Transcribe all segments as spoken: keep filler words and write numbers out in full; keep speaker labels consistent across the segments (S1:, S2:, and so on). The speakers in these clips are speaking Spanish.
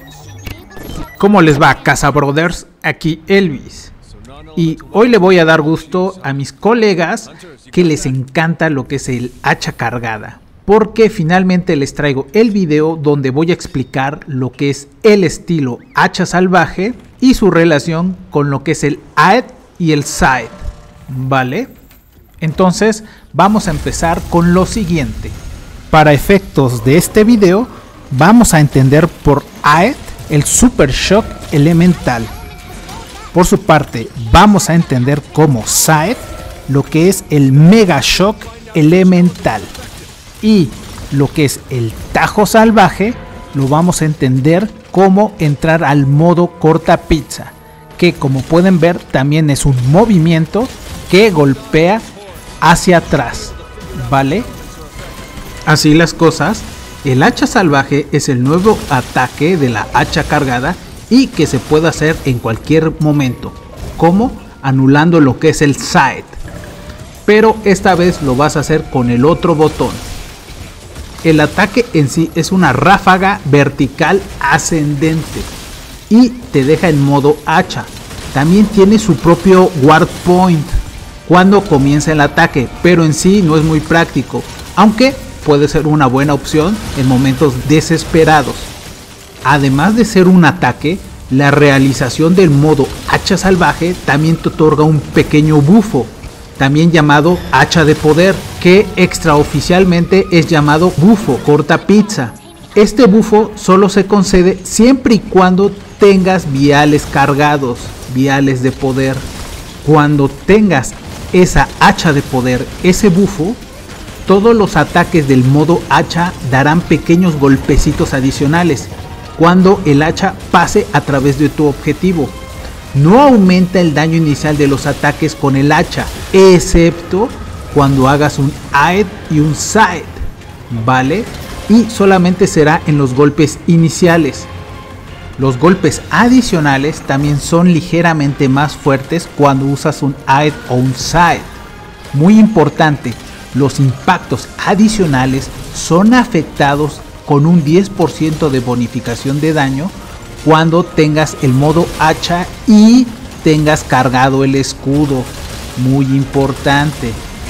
S1: ¿Cómo les va, Casa Brothers? Aquí Elvis. Y hoy le voy a dar gusto a mis colegas que les encanta lo que es el hacha cargada, porque finalmente les traigo el video donde voy a explicar lo que es el estilo hacha salvaje y su relación con lo que es el A E D y el Scythe, ¿vale? Entonces vamos a empezar con lo siguiente. Para efectos de este video vamos a entender por A E D el Super Shock Elemental. Por su parte vamos a entender como Scythe lo que es el Mega Shock Elemental. Y lo que es el Tajo Salvaje lo vamos a entender como entrar al modo corta pizza, que como pueden ver también es un movimiento que golpea hacia atrás, ¿vale? Así las cosas, el hacha salvaje es el nuevo ataque de la hacha cargada y que se puede hacer en cualquier momento, como anulando lo que es el Scythe, pero esta vez lo vas a hacer con el otro botón. El ataque en sí es una ráfaga vertical ascendente y te deja en modo hacha. También tiene su propio ward point cuando comienza el ataque, pero en sí no es muy práctico, aunque puede ser una buena opción en momentos desesperados. Además de ser un ataque, la realización del modo hacha salvaje también te otorga un pequeño bufo, también llamado hacha de poder, que extraoficialmente es llamado bufo corta pizza. Este bufo solo se concede siempre y cuando tengas viales cargados, viales de poder. Cuando tengas esa hacha de poder, ese bufo, todos los ataques del modo hacha darán pequeños golpecitos adicionales cuando el hacha pase a través de tu objetivo. No aumenta el daño inicial de los ataques con el hacha, excepto cuando hagas un A E D y un Scythe, ¿vale? Y solamente será en los golpes iniciales. Los golpes adicionales también son ligeramente más fuertes cuando usas un A E D o un Scythe. Muy importante, los impactos adicionales son afectados con un diez por ciento de bonificación de daño cuando tengas el modo hacha y tengas cargado el escudo. Muy importante.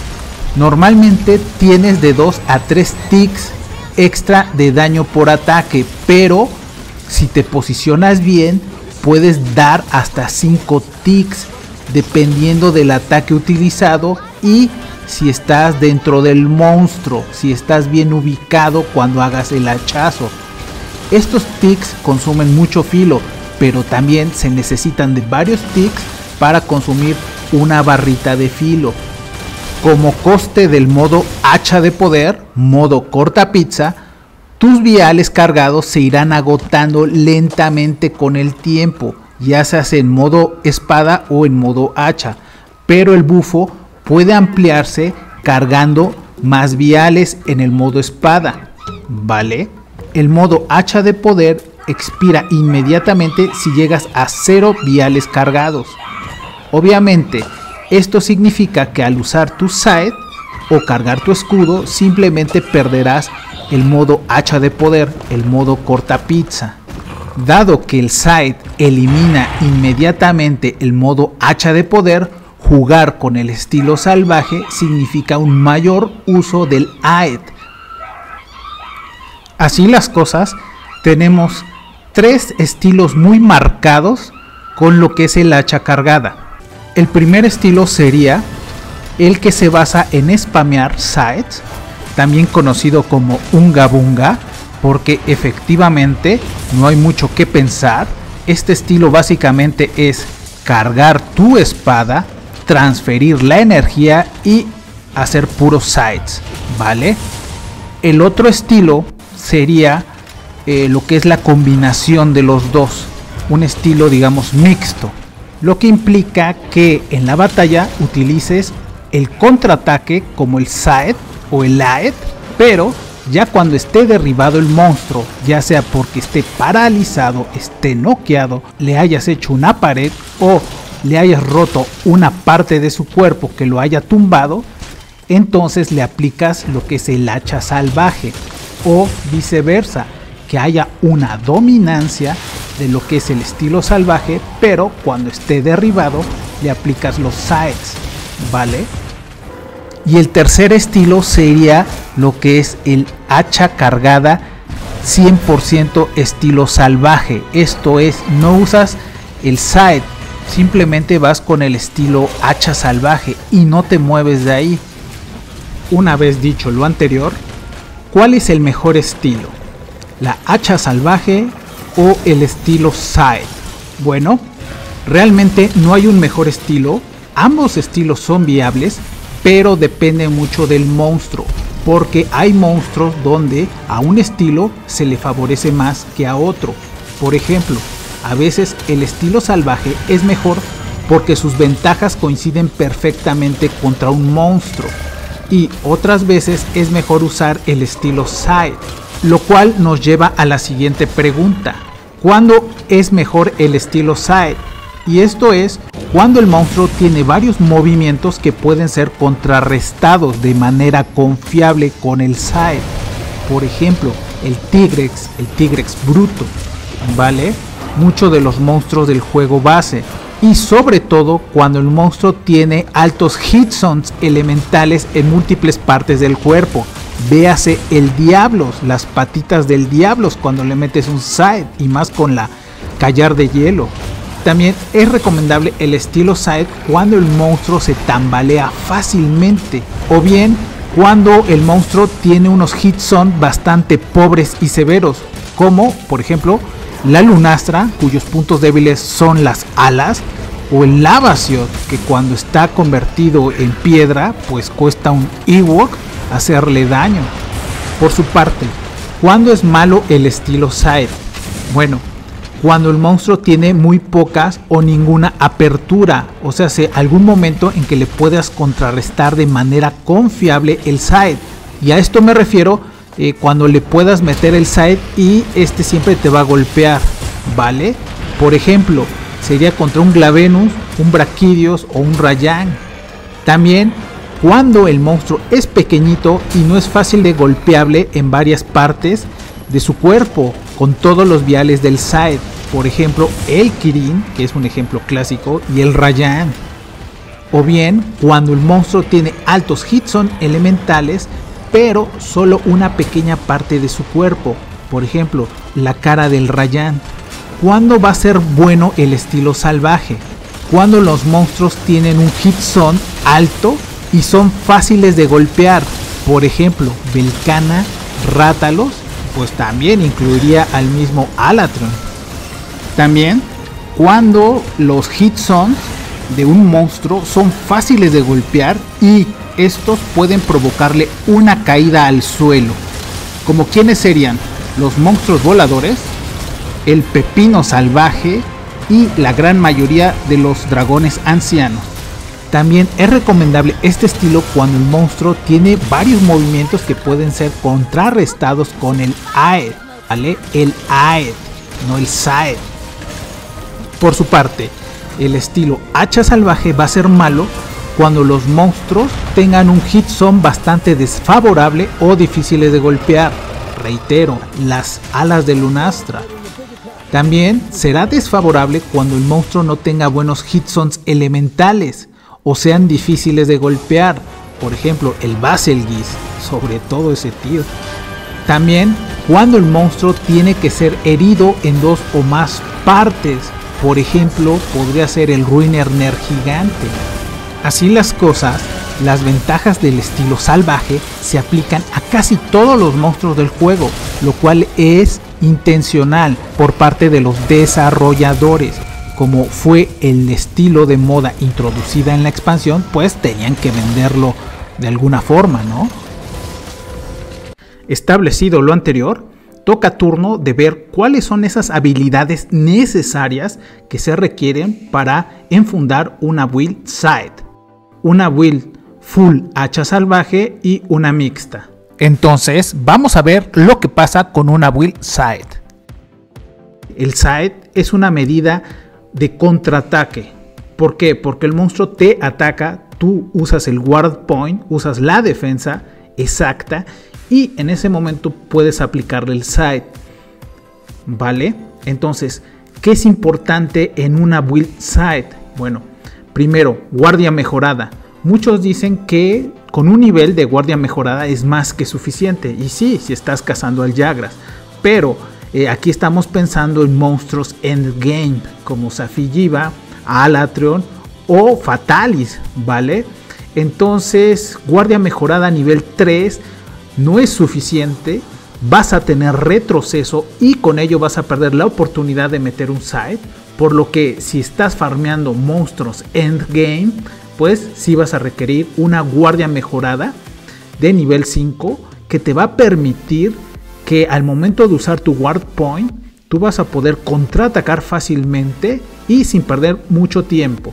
S1: Normalmente tienes de dos a tres ticks extra de daño por ataque, pero si te posicionas bien puedes dar hasta cinco ticks dependiendo del ataque utilizado y si estás dentro del monstruo, si estás bien ubicado cuando hagas el hachazo. Estos ticks consumen mucho filo, pero también se necesitan de varios ticks para consumir una barrita de filo. Como coste del modo hacha de poder, modo corta pizza, tus viales cargados se irán agotando lentamente con el tiempo, ya sea en modo espada o en modo hacha, pero el bufo puede ampliarse cargando más viales en el modo espada, ¿vale? El modo hacha de poder expira inmediatamente si llegas a cero viales cargados. Obviamente, esto significa que al usar tu Scythe o cargar tu escudo, simplemente perderás el modo hacha de poder, el modo corta pizza. Dado que el Scythe elimina inmediatamente el modo hacha de poder, jugar con el estilo salvaje significa un mayor uso del A E D. Así las cosas, tenemos tres estilos muy marcados con lo que es el hacha cargada. El primer estilo sería el que se basa en spamear Scythes, también conocido como Unga Bunga, porque efectivamente no hay mucho que pensar. Este estilo básicamente es cargar tu espada, transferir la energía y hacer puros Scythes, ¿vale? El otro estilo sería eh, lo que es la combinación de los dos, un estilo digamos mixto, lo que implica que en la batalla utilices el contraataque como el Scythe o el A E D, pero ya cuando esté derribado el monstruo, ya sea porque esté paralizado, esté noqueado, le hayas hecho una pared o le hayas roto una parte de su cuerpo que lo haya tumbado, entonces le aplicas lo que es el hacha salvaje, o viceversa, que haya una dominancia de lo que es el estilo salvaje, pero cuando esté derribado le aplicas los sides, ¿vale? Y el tercer estilo sería lo que es el hacha cargada cien por ciento estilo salvaje. Esto es, no usas el side, simplemente vas con el estilo hacha salvaje y no te mueves de ahí. Una vez dicho lo anterior, ¿cuál es el mejor estilo? ¿La hacha salvaje o el estilo side? Bueno, realmente no hay un mejor estilo, ambos estilos son viables, pero depende mucho del monstruo, porque hay monstruos donde a un estilo se le favorece más que a otro. Por ejemplo, a veces el estilo salvaje es mejor porque sus ventajas coinciden perfectamente contra un monstruo, y otras veces es mejor usar el estilo side, lo cual nos lleva a la siguiente pregunta: ¿cuándo es mejor el estilo side? Y esto es cuando el monstruo tiene varios movimientos que pueden ser contrarrestados de manera confiable con el side. Por ejemplo, el Tigrex, el Tigrex bruto, ¿vale? Muchos de los monstruos del juego base. Y sobre todo cuando el monstruo tiene altos hit zones elementales en múltiples partes del cuerpo. Véase el Diablos, las patitas del Diablos cuando le metes un side, y más con la Callar de Hielo. También es recomendable el estilo side cuando el monstruo se tambalea fácilmente, o bien cuando el monstruo tiene unos hit zones bastante pobres y severos, como por ejemplo la Lunastra, cuyos puntos débiles son las alas, o el Lavasioth, que cuando está convertido en piedra pues cuesta un Ewok hacerle daño. Por su parte, ¿cuándo es malo el estilo side? Bueno, cuando el monstruo tiene muy pocas o ninguna apertura, o sea, si algún momento en que le puedas contrarrestar de manera confiable el side. Y a esto me refiero eh, cuando le puedas meter el side y este siempre te va a golpear, ¿vale? Por ejemplo, sería contra un Glavenus, un Brachidios o un Rayang. También cuando el monstruo es pequeñito y no es fácil de golpeable en varias partes de su cuerpo con todos los viales del side. Por ejemplo, el Kirin, que es un ejemplo clásico, y el Rayang. O bien cuando el monstruo tiene altos hit zone elementales, pero solo una pequeña parte de su cuerpo. Por ejemplo, la cara del Rayang. ¿Cuándo va a ser bueno el estilo salvaje? Cuando los monstruos tienen un hit zone alto y son fáciles de golpear. Por ejemplo, Velkhana, Rathalos, pues también incluiría al mismo Alatron. También cuando los hit zones de un monstruo son fáciles de golpear y estos pueden provocarle una caída al suelo. Como quienes serían los monstruos voladores, el pepino salvaje y la gran mayoría de los dragones ancianos. También es recomendable este estilo cuando el monstruo tiene varios movimientos que pueden ser contrarrestados con el Aed, ¿vale? El Aed, no el Side. Por su parte, el estilo hacha salvaje va a ser malo cuando los monstruos tengan un hit zone bastante desfavorable o difíciles de golpear. Reitero, las alas de Lunastra. También será desfavorable cuando el monstruo no tenga buenos hit zones elementales o sean difíciles de golpear. Por ejemplo, el Baselgeuse, sobre todo ese tío. También cuando el monstruo tiene que ser herido en dos o más partes. Por ejemplo, podría ser el Ruinerner gigante. Así las cosas, las ventajas del estilo salvaje se aplican a casi todos los monstruos del juego, lo cual es intencional por parte de los desarrolladores. Como fue el estilo de moda introducida en la expansión, pues tenían que venderlo de alguna forma, ¿no? Establecido lo anterior, toca turno de ver cuáles son esas habilidades necesarias que se requieren para enfundar una build side, una build full hacha salvaje y una mixta. Entonces vamos a ver lo que pasa con una build side. El side es una medida de contraataque. ¿Por qué? Porque el monstruo te ataca, tú usas el guard point, usas la defensa exacta y en ese momento puedes aplicarle el side. ¿vale? Entonces, ¿qué es importante en una build site? Bueno, primero, guardia mejorada. Muchos dicen que con un nivel de guardia mejorada es más que suficiente. Y sí, si estás cazando al Jagras. Pero eh, aquí estamos pensando en monstruos endgame, como Safi'jiiva, Alatreon o Fatalis, ¿vale? Entonces, guardia mejorada a nivel tres no es suficiente. Vas a tener retroceso y con ello vas a perder la oportunidad de meter un site. Por lo que si estás farmeando monstruos endgame, pues sí vas a requerir una guardia mejorada de nivel cinco que te va a permitir que al momento de usar tu ward point, tú vas a poder contraatacar fácilmente y sin perder mucho tiempo.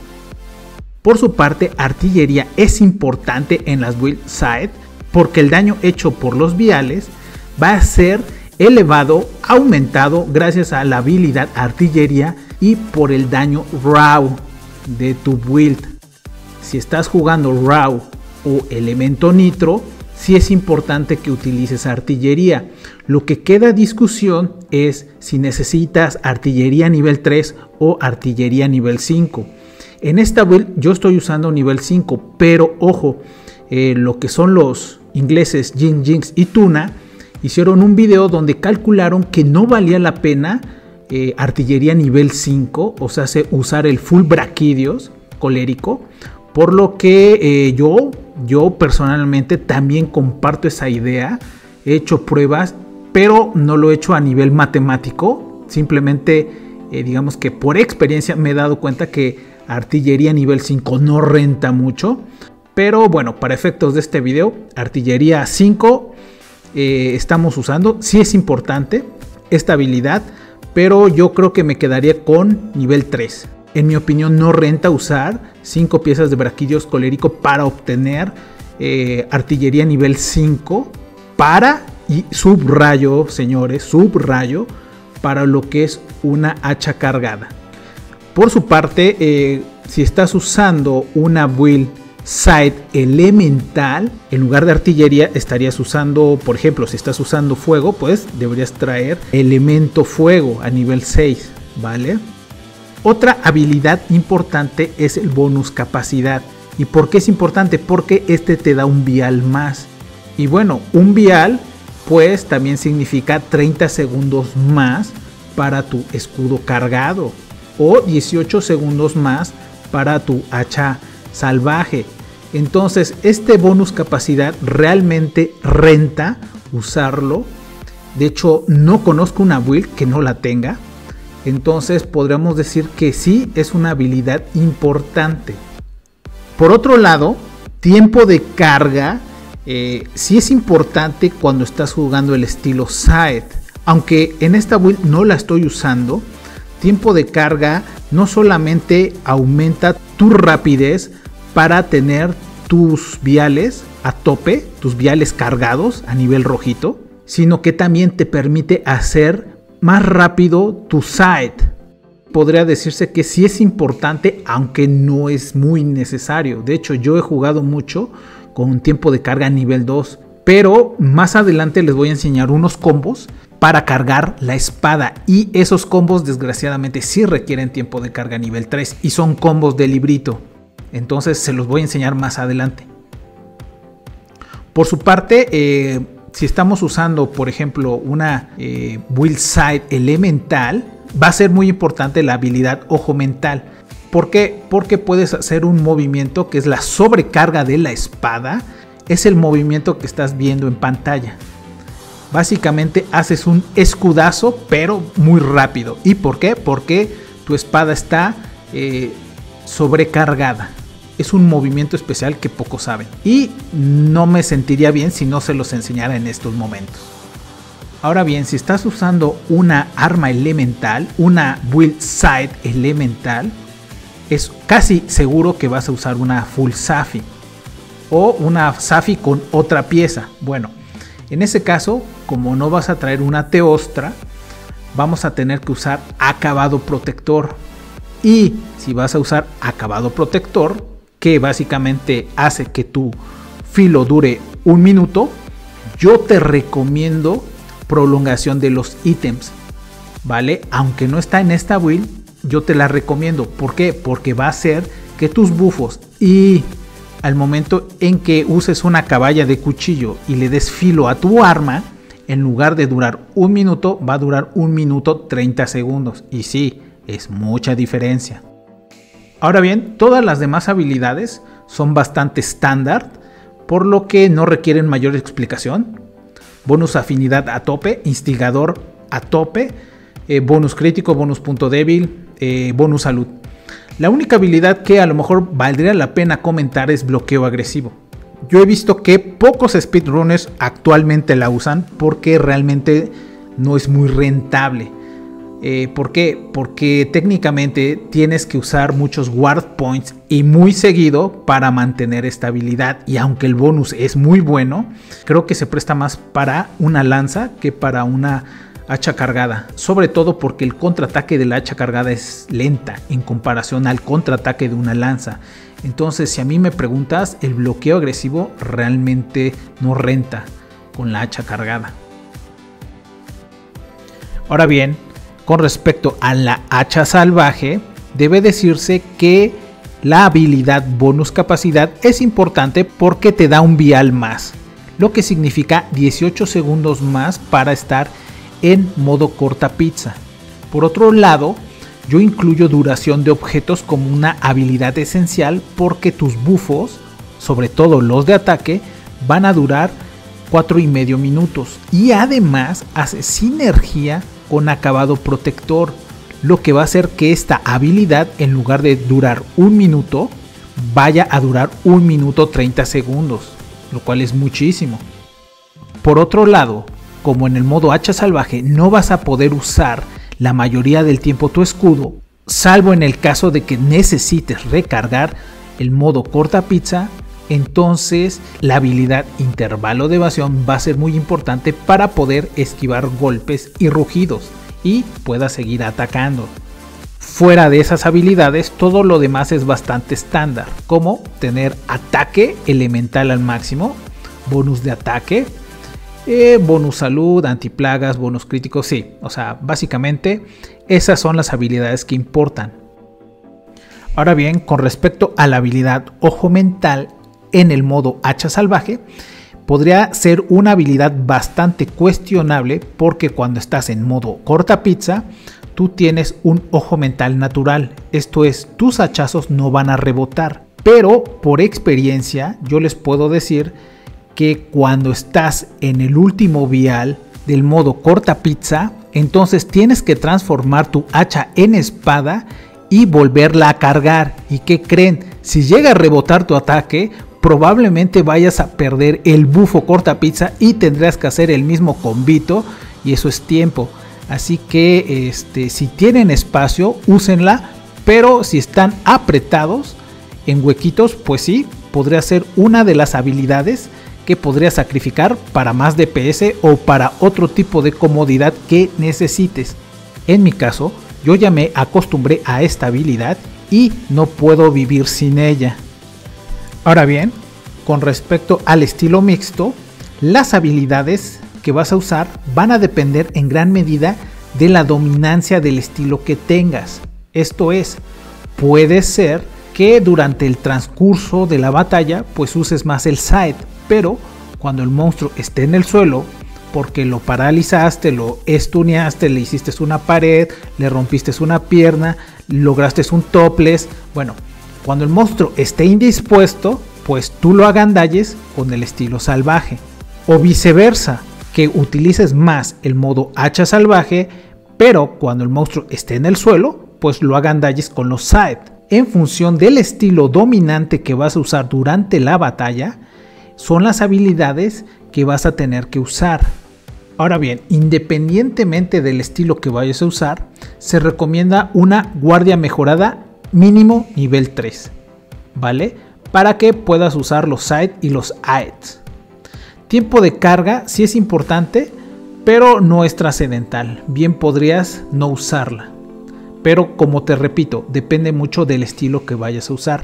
S1: Por su parte, artillería es importante en las build site porque el daño hecho por los viales va a ser elevado, aumentado gracias a la habilidad artillería y por el daño raw de tu build. Si estás jugando raw o elemento nitro, sí es importante que utilices artillería. Lo que queda a discusión es si necesitas artillería nivel tres o artillería nivel cinco. En esta build yo estoy usando nivel cinco, pero ojo, eh, lo que son los ingleses Jin Jinx y Tuna hicieron un video donde calcularon que no valía la pena eh, artillería nivel cinco, o sea, usar el full braquidios colérico, por lo que eh, yo, yo personalmente también comparto esa idea. He hecho pruebas, pero no lo he hecho a nivel matemático, simplemente eh, digamos que por experiencia me he dado cuenta que artillería nivel cinco no renta mucho, pero bueno, para efectos de este video, artillería cinco eh, estamos usando. Sí es importante esta habilidad, pero yo creo que me quedaría con nivel tres. En mi opinión no renta usar cinco piezas de braquidios colérico para obtener eh, artillería nivel cinco para, y subrayo señores, subrayo, para lo que es una hacha cargada. Por su parte, eh, si estás usando una build site elemental, en lugar de artillería estarías usando, por ejemplo, si estás usando fuego, pues deberías traer elemento fuego a nivel seis, ¿vale? Otra habilidad importante es el bonus capacidad. ¿Y por qué es importante? Porque este te da un vial más. Y bueno, un vial pues también significa treinta segundos más para tu escudo cargado o dieciocho segundos más para tu hacha salvaje. Entonces este bonus capacidad realmente renta usarlo. De hecho, no conozco una build que no la tenga. Entonces podríamos decir que sí es una habilidad importante. Por otro lado, tiempo de carga eh, sí es importante cuando estás jugando el estilo site. Aunque en esta build no la estoy usando, tiempo de carga no solamente aumenta tu rapidez para tener tus viales a tope, tus viales cargados a nivel rojito, sino que también te permite hacer más rápido tu site. Podría decirse que sí es importante, aunque no es muy necesario. De hecho, yo he jugado mucho con un tiempo de carga a nivel dos, pero más adelante les voy a enseñar unos combos para cargar la espada, y esos combos desgraciadamente sí requieren tiempo de carga a nivel tres y son combos de librito. Entonces se los voy a enseñar más adelante. Por su parte, eh, si estamos usando, por ejemplo, una eh, build site elemental, va a ser muy importante la habilidad ojo mental. ¿Por qué? Porque puedes hacer un movimiento que es la sobrecarga de la espada. Es el movimiento que estás viendo en pantalla. Básicamente haces un escudazo, pero muy rápido. ¿Y por qué? Porque tu espada está eh, sobrecargada. Es un movimiento especial que pocos saben. Y no me sentiría bien si no se los enseñara en estos momentos. Ahora bien, si estás usando una arma elemental, una build site elemental, es casi seguro que vas a usar una full Safi. O una Safi con otra pieza. Bueno, en ese caso, como no vas a traer una Teostra, vamos a tener que usar acabado protector. Y si vas a usar acabado protector, que básicamente hace que tu filo dure un minuto, yo te recomiendo prolongación de los ítems. ¿vale? Aunque no está en esta build, yo te la recomiendo. ¿Por qué? Porque va a hacer que tus bufos y al momento en que uses una caballa de cuchillo y le des filo a tu arma, en lugar de durar un minuto, va a durar un minuto treinta segundos. Y sí, es mucha diferencia. Ahora bien, todas las demás habilidades son bastante estándar, por lo que no requieren mayor explicación. Bonus afinidad a tope, instigador a tope, eh, bonus crítico, bonus punto débil, eh, bonus salud. La única habilidad que a lo mejor valdría la pena comentar es bloqueo agresivo. Yo he visto que pocos speedrunners actualmente la usan porque realmente no es muy rentable. Eh, ¿Por qué? Porque técnicamente tienes que usar muchos ward points y muy seguido para mantener esta habilidad. Y aunque el bonus es muy bueno, creo que se presta más para una lanza que para una hacha cargada. Sobre todo porque el contraataque de la hacha cargada es lenta en comparación al contraataque de una lanza. Entonces, si a mí me preguntas, el bloqueo agresivo realmente no renta con la hacha cargada. Ahora bien, con respecto a la hacha salvaje, debe decirse que la habilidad bonus capacidad es importante porque te da un vial más, lo que significa dieciocho segundos más para estar en modo corta pizza. Por otro lado, yo incluyo duración de objetos como una habilidad esencial porque tus bufos, sobre todo los de ataque, van a durar cuatro y medio minutos y además hace sinergia con acabado protector, lo que va a hacer que esta habilidad, en lugar de durar un minuto, vaya a durar un minuto treinta segundos, lo cual es muchísimo. Por otro lado, como en el modo hacha salvaje no vas a poder usar la mayoría del tiempo tu escudo, salvo en el caso de que necesites recargar el modo corta pizza, entonces la habilidad intervalo de evasión va a ser muy importante para poder esquivar golpes y rugidos y puedas seguir atacando. Fuera de esas habilidades, todo lo demás es bastante estándar, como tener ataque elemental al máximo, bonus de ataque, eh, bonus salud, antiplagas, bonus críticos, sí, o sea, básicamente esas son las habilidades que importan. Ahora bien, con respecto a la habilidad ojo mental en el modo hacha salvaje, podría ser una habilidad bastante cuestionable porque cuando estás en modo corta pizza, tú tienes un ojo mental natural, esto es, tus hachazos no van a rebotar, pero por experiencia yo les puedo decir que cuando estás en el último vial del modo corta pizza, entonces tienes que transformar tu hacha en espada y volverla a cargar. ¿Y qué creen? Si llega a rebotar tu ataque, probablemente vayas a perder el bufo corta pizza y tendrás que hacer el mismo combito y eso es tiempo. Así que este, si tienen espacio, úsenla, pero si están apretados en huequitos, pues sí, podría ser una de las habilidades que podría sacrificar para más D P S o para otro tipo de comodidad que necesites. En mi caso, yo ya me acostumbré a esta habilidad y no puedo vivir sin ella. Ahora bien, con respecto al estilo mixto, las habilidades que vas a usar van a depender en gran medida de la dominancia del estilo que tengas. Esto es, puede ser que durante el transcurso de la batalla pues uses más el side, pero cuando el monstruo esté en el suelo, porque lo paralizaste, lo stuneaste, le hiciste una pared, le rompiste una pierna, lograste un topless, bueno, cuando el monstruo esté indispuesto, pues tú lo agandalles con el estilo salvaje. O viceversa, que utilices más el modo hacha salvaje, pero cuando el monstruo esté en el suelo, pues lo agandalles con los side. En función del estilo dominante que vas a usar durante la batalla, son las habilidades que vas a tener que usar. Ahora bien, independientemente del estilo que vayas a usar, se recomienda una guardia mejorada mínimo nivel tres, ¿vale? Para que puedas usar los side y los aeds. Tiempo de carga sí es importante, pero no es trascendental. Bien podrías no usarla. Pero como te repito, depende mucho del estilo que vayas a usar.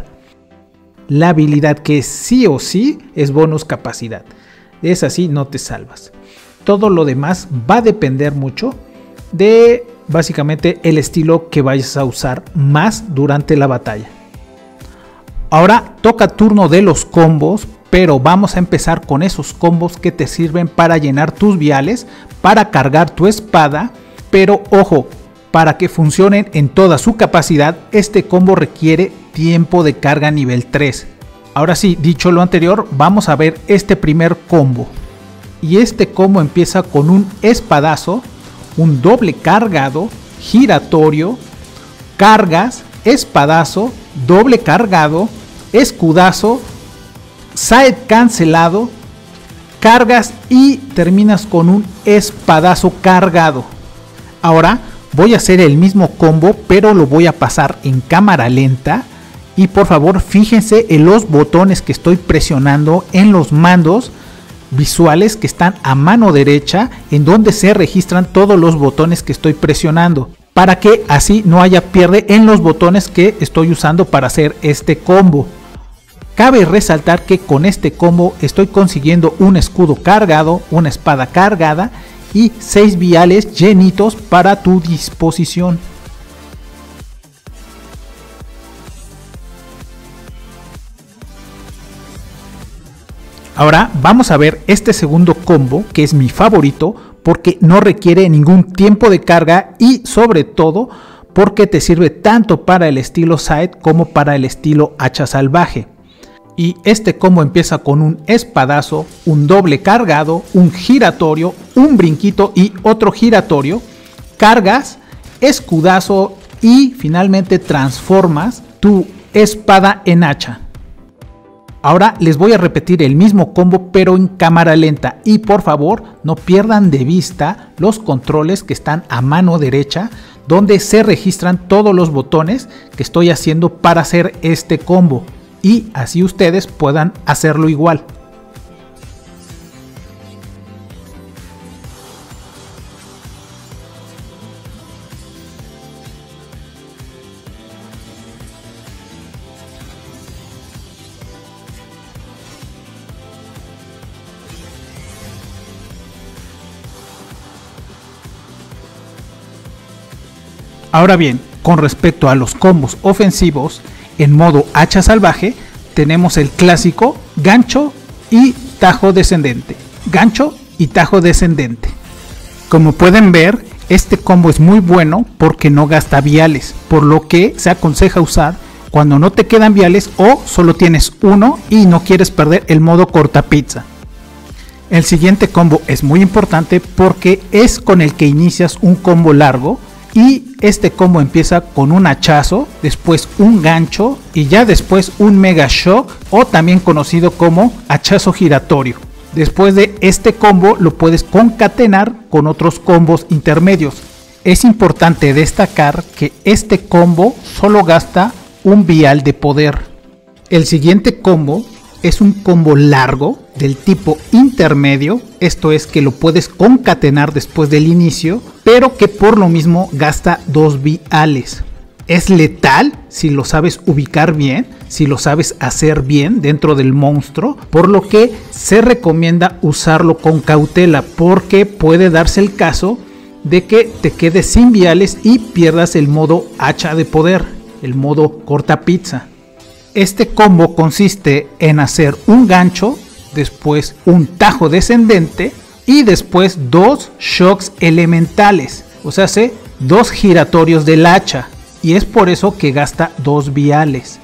S1: La habilidad que sí o sí es bonus capacidad. Es así, no te salvas. Todo lo demás va a depender mucho de básicamente el estilo que vayas a usar más durante la batalla. Ahora toca turno de los combos, pero vamos a empezar con esos combos que te sirven para llenar tus viales, para cargar tu espada, pero ojo, para que funcionen en toda su capacidad, este combo requiere tiempo de carga nivel tres. Ahora sí, dicho lo anterior, vamos a ver este primer combo. Y este combo empieza con un espadazo, un doble cargado, giratorio, cargas, espadazo, doble cargado, escudazo, side cancelado, cargas y terminas con un espadazo cargado. Ahora voy a hacer el mismo combo, pero lo voy a pasar en cámara lenta. Y por favor fíjense en los botones que estoy presionando en los mandos visuales que están a mano derecha, en donde se registran todos los botones que estoy presionando, para que así no haya pierde en los botones que estoy usando para hacer este combo. Cabe resaltar que con este combo estoy consiguiendo un escudo cargado, una espada cargada y seis viales llenitos para tu disposición. Ahora vamos a ver este segundo combo, que es mi favorito porque no requiere ningún tiempo de carga y sobre todo porque te sirve tanto para el estilo side como para el estilo hacha salvaje. Y este combo empieza con un espadazo, un doble cargado, un giratorio, un brinquito y otro giratorio, cargas, escudazo y finalmente transformas tu espada en hacha. Ahora les voy a repetir el mismo combo pero en cámara lenta y por favor no pierdan de vista los controles que están a mano derecha, donde se registran todos los botones que estoy haciendo para hacer este combo y así ustedes puedan hacerlo igual. Ahora bien, con respecto a los combos ofensivos, en modo hacha salvaje tenemos el clásico gancho y tajo descendente, gancho y tajo descendente. Como pueden ver, este combo es muy bueno porque no gasta viales, por lo que se aconseja usar cuando no te quedan viales o solo tienes uno y no quieres perder el modo corta pizza. El siguiente combo es muy importante porque es con el que inicias un combo largo. Y este combo empieza con un hachazo, después un gancho y ya después un mega shock o también conocido como hachazo giratorio. Después de este combo lo puedes concatenar con otros combos intermedios. Es importante destacar que este combo solo gasta un vial de poder. El siguiente combo es un combo largo del tipo intermedio, esto es que lo puedes concatenar después del inicio, pero que por lo mismo gasta dos viales. Es letal si lo sabes ubicar bien, si lo sabes hacer bien dentro del monstruo, por lo que se recomienda usarlo con cautela porque puede darse el caso de que te quedes sin viales y pierdas el modo hacha de poder, el modo corta pizza. Este combo consiste en hacer un gancho, después un tajo descendente y después dos shocks elementales, o sea, hace dos giratorios del hacha y es por eso que gasta dos viales.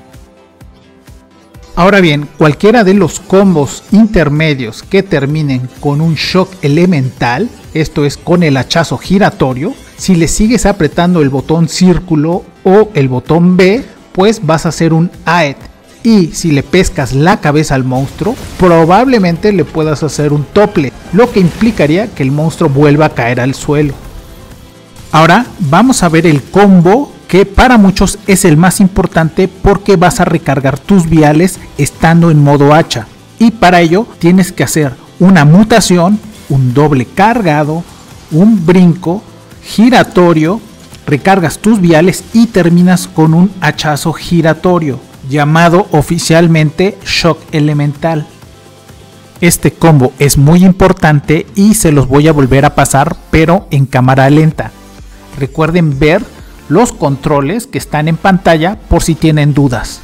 S1: Ahora bien, cualquiera de los combos intermedios que terminen con un shock elemental, esto es con el hachazo giratorio, si le sigues apretando el botón círculo o el botón B, pues vas a hacer un A E T. Y si le pescas la cabeza al monstruo, probablemente le puedas hacer un tople, lo que implicaría que el monstruo vuelva a caer al suelo. Ahora vamos a ver el combo que para muchos es el más importante porque vas a recargar tus viales estando en modo hacha. Y para ello tienes que hacer una mutación, un doble cargado, un brinco, giratorio, recargas tus viales y terminas con un hachazo giratorio, llamado oficialmente shock elemental. Este combo es muy importante y se los voy a volver a pasar, pero en cámara lenta. Recuerden ver los controles que están en pantalla por si tienen dudas.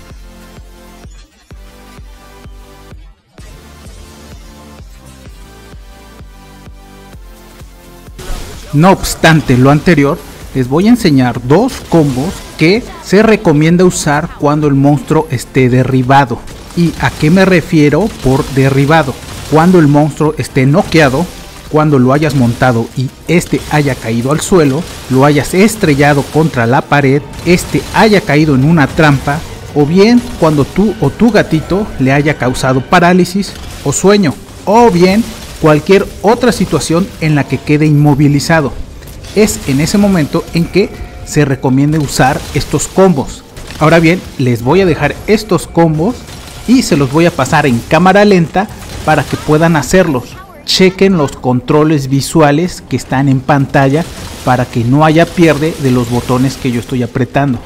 S1: No obstante lo anterior, les voy a enseñar dos combos que se recomienda usar cuando el monstruo esté derribado. ¿Y a qué me refiero por derribado? Cuando el monstruo esté noqueado, cuando lo hayas montado y este haya caído al suelo, lo hayas estrellado contra la pared, este haya caído en una trampa, o bien cuando tú o tu gatito le haya causado parálisis o sueño, o bien cualquier otra situación en la que quede inmovilizado. Es en ese momento en que se recomienda usar estos combos. Ahora bien, les voy a dejar estos combos y se los voy a pasar en cámara lenta para que puedan hacerlos. Chequen los controles visuales que están en pantalla para que no haya pierde de los botones que yo estoy apretando.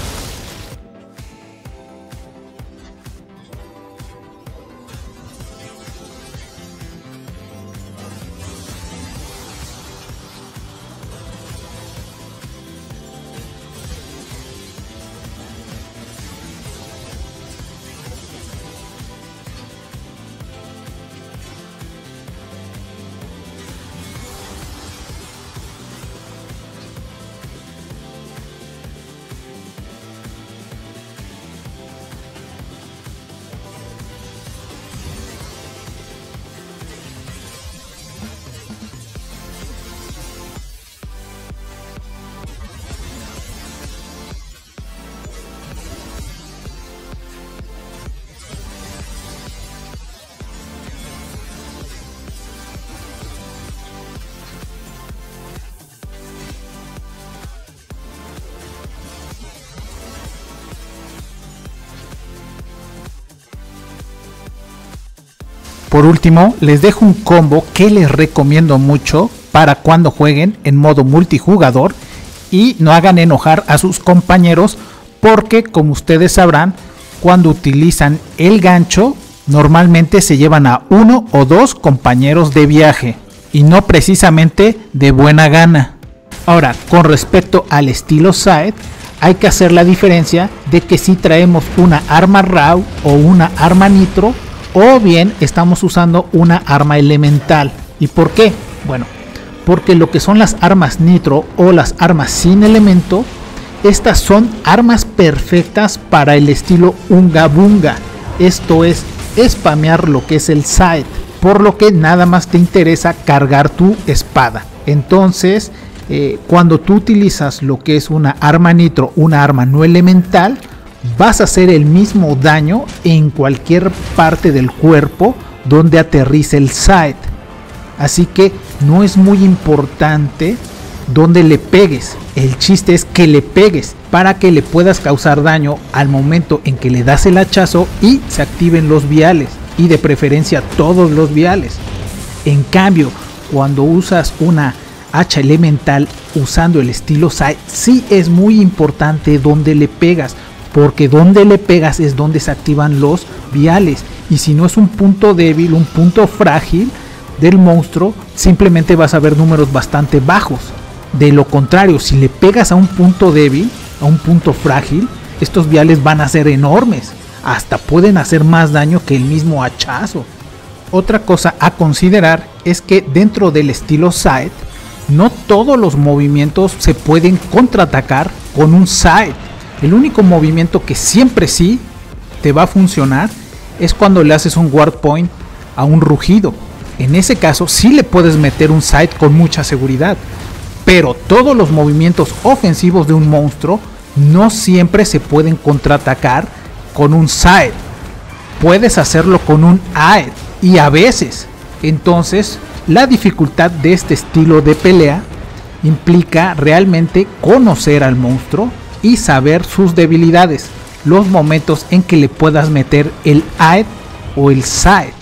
S1: Por último, les dejo un combo que les recomiendo mucho para cuando jueguen en modo multijugador y no hagan enojar a sus compañeros, porque como ustedes sabrán, cuando utilizan el gancho normalmente se llevan a uno o dos compañeros de viaje y no precisamente de buena gana. Ahora, con respecto al estilo Scythe, hay que hacer la diferencia de que si traemos una arma raw o una arma nitro, o bien estamos usando una arma elemental. ¿Y por qué? Bueno, porque lo que son las armas nitro o las armas sin elemento, estas son armas perfectas para el estilo Unga Bunga. Esto es spamear lo que es el Scythe, por lo que nada más te interesa cargar tu espada. Entonces, eh, cuando tú utilizas lo que es una arma nitro, una arma no elemental, vas a hacer el mismo daño en cualquier parte del cuerpo donde aterrice el Scythe. Así que no es muy importante donde le pegues. El chiste es que le pegues para que le puedas causar daño al momento en que le das el hachazo y se activen los viales, y de preferencia todos los viales. En cambio, cuando usas una hacha elemental usando el estilo Scythe, sí es muy importante donde le pegas, porque donde le pegas es donde se activan los viales, y si no es un punto débil, un punto frágil del monstruo, simplemente vas a ver números bastante bajos. De lo contrario, si le pegas a un punto débil, a un punto frágil, estos viales van a ser enormes, hasta pueden hacer más daño que el mismo hachazo. Otra cosa a considerar es que dentro del estilo Scythe, no todos los movimientos se pueden contraatacar con un Scythe. El único movimiento que siempre sí te va a funcionar es cuando le haces un ward point a un rugido. En ese caso sí le puedes meter un Scythe con mucha seguridad, pero todos los movimientos ofensivos de un monstruo no siempre se pueden contraatacar con un Scythe. Puedes hacerlo con un Aed y a veces. Entonces, la dificultad de este estilo de pelea implica realmente conocer al monstruo y saber sus debilidades, los momentos en que le puedas meter el Aed o el Scythe.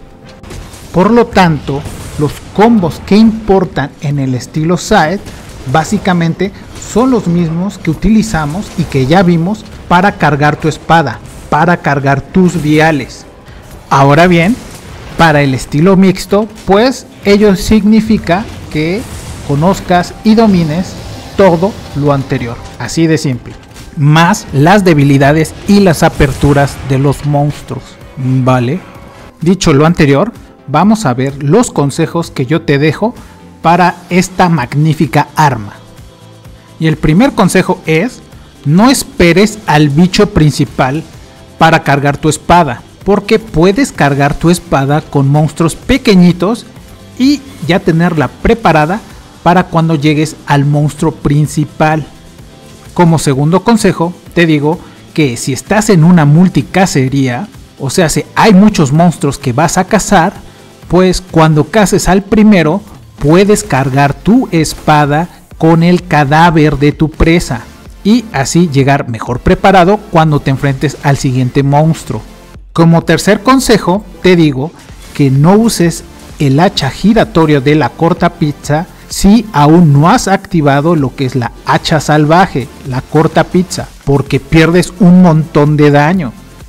S1: Por lo tanto, los combos que importan en el estilo Scythe básicamente son los mismos que utilizamos y que ya vimos para cargar tu espada, para cargar tus viales. Ahora bien, para el estilo mixto, pues ello significa que conozcas y domines todo lo anterior, así de simple, más las debilidades y las aperturas de los monstruos, ¿vale? Dicho lo anterior, vamos a ver los consejos que yo te dejo para esta magnífica arma. Y el primer consejo es: no esperes al bicho principal para cargar tu espada, porque puedes cargar tu espada con monstruos pequeñitos y ya tenerla preparada para cuando llegues al monstruo principal. Como segundo consejo, te digo que si estás en una multicacería, o sea, si hay muchos monstruos que vas a cazar, pues cuando caces al primero, puedes cargar tu espada con el cadáver de tu presa y así llegar mejor preparado cuando te enfrentes al siguiente monstruo. Como tercer consejo, te digo que no uses el hacha giratorio de la cortapizza si aún no has activado lo que es la hacha salvaje, la cortapizza, porque pierdes un montón de daño.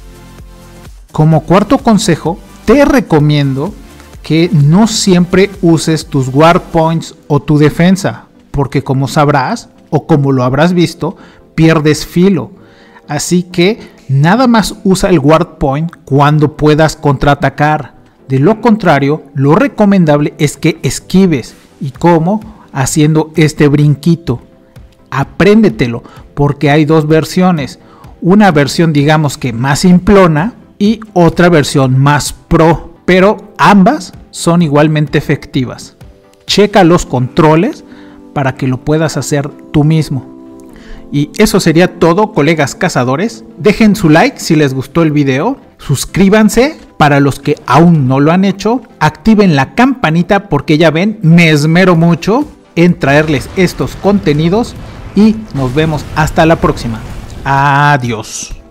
S1: Como cuarto consejo, te recomiendo que no siempre uses tus Ward Points o tu defensa, porque como sabrás o como lo habrás visto, pierdes filo. Así que nada más usa el Ward Point cuando puedas contraatacar. De lo contrario, lo recomendable es que esquives. ¿Y cómo? Haciendo este brinquito. Apréndetelo, porque hay dos versiones. Una versión, digamos que más simplona, y otra versión más pro, pero ambas son igualmente efectivas. Checa los controles para que lo puedas hacer tú mismo. Y eso sería todo, colegas cazadores. Dejen su like si les gustó el video, suscríbanse para los que aún no lo han hecho, activen la campanita porque ya ven, me esmero mucho en traerles estos contenidos y nos vemos hasta la próxima. Adiós.